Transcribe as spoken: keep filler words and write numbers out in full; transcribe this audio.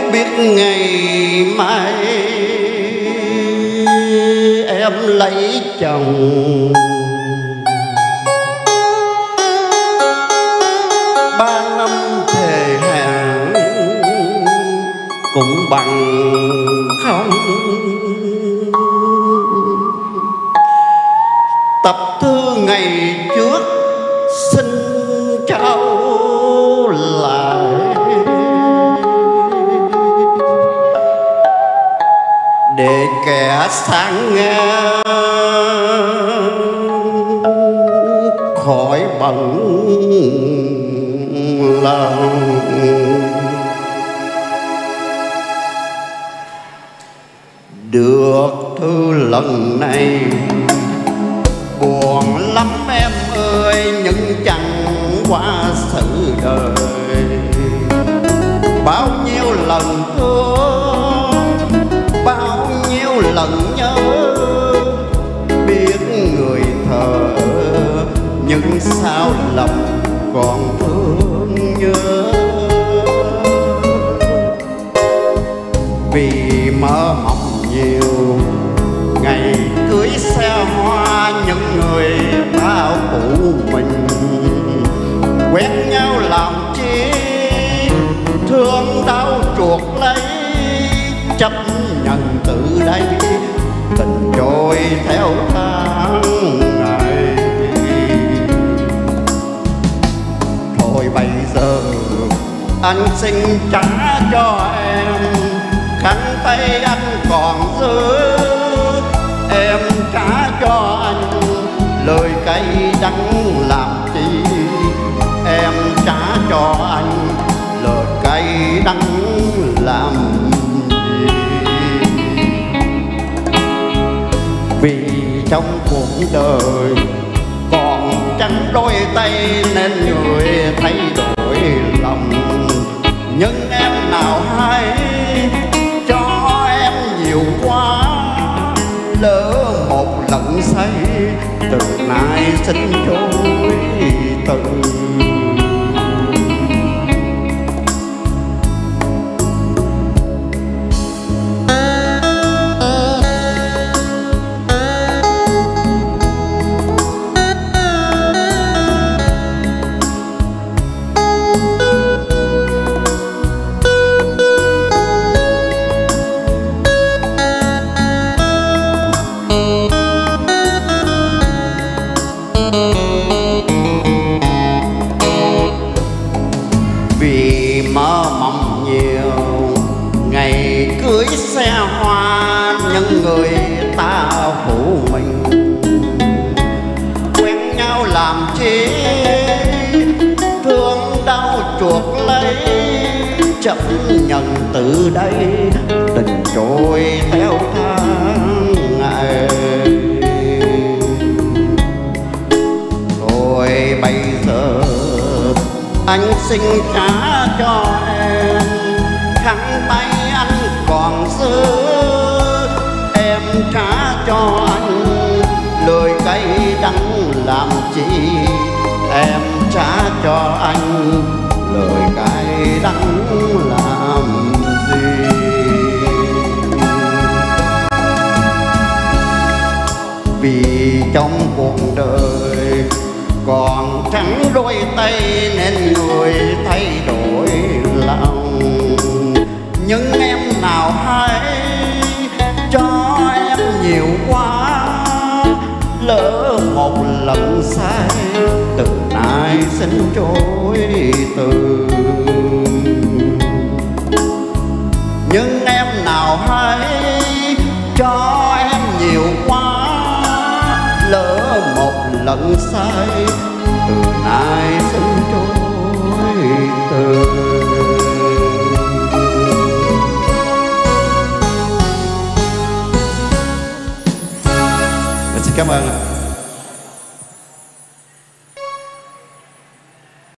biết ngày mai em lấy chồng, ba năm thề hẹn cũng bằng không. Tập thư ngày trước xin trao lại, để kẻ sáng nghe khỏi bận lòng. Được thư lần này buồn lắm em ơi, nhưng chẳng qua sự đời. Bao nhiêu lần thương, bao nhiêu lần nhớ, biết người thờ nhưng sao lòng còn thương nhớ. Vì mơ mộng nhiều ngày cưới xe hoa, những người bao phủ mình quen nhau làm chi, thương đau chuộc lấy, chấp nhận từ đây tình trôi theo tháng ngày. Thôi bây giờ anh xin trả cho em khăn tay anh còn giữ, em trả cho anh lời cay đắng làm chi, em trả cho anh lời cay đắng làm gì. Vì trong cuộc đời còn chẳng đôi tay nên người thay đổi lòng, nhưng em nào hay cho em nhiều quá, lỡ một lần say từ nay xin trôi từ. Vì mơ mộng nhiều ngày cưới xe hoa, những người ta phụ mình quen nhau làm chi, thương đau chuộc lấy, chấp nhận từ đây tình trôi theo tháng ngày. Thôi bây giờ anh xin trả cho em khăn tay anh còn giữ, em trả cho anh lời cay đắng làm chi, em trả cho anh lời cay đắng làm gì. Vì trong cuộc đời còn chẳng đôi tay nên người thay đổi lòng, nhưng em nào hay cho em nhiều quá, lỡ một lần sai từ nay xin trôi từ. Nhưng em nào hay cho em nhiều quá, lỡ một lần sai từ nay xin trôi từ. Xin cảm ơn.